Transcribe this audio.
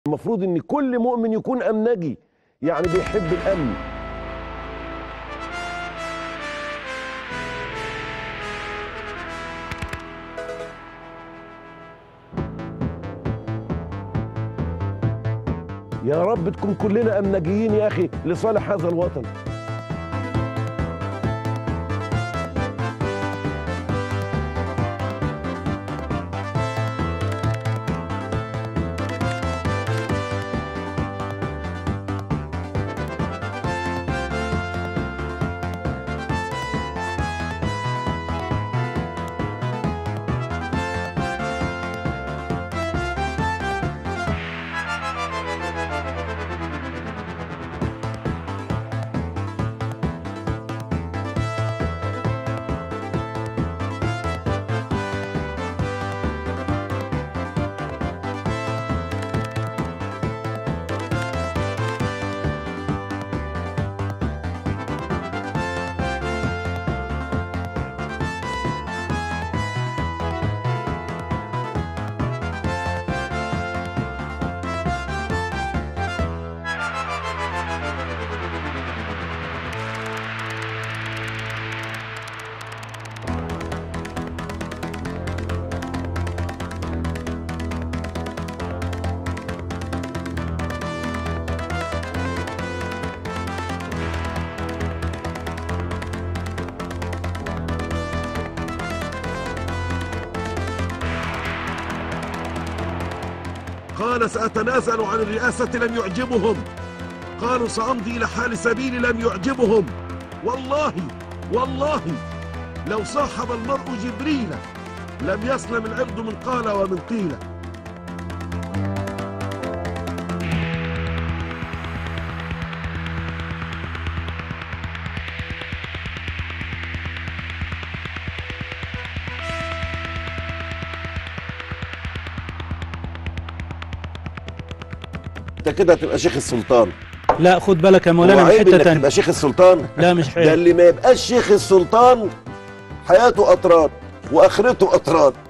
المفروض ان كل مؤمن يكون امنجي، يعني بيحب الامن. يا رب تكون كلنا امنجيين يا اخي لصالح هذا الوطن. قال سأتنازل عن الرئاسة لم يعجبهم، قالوا سأمضي إلى حال سبيلي لم يعجبهم. والله لو صاحب المرء جبريل لم يسلم العرض من قال ومن قيل. انت كده هتبقى شيخ السلطان. لا خد بالك يا مولانا من حته ثانيه. تبقى شيخ السلطان؟ لا مش حلو. ده اللي ما يبقاش شيخ السلطان حياته اطراد واخرته اطراد.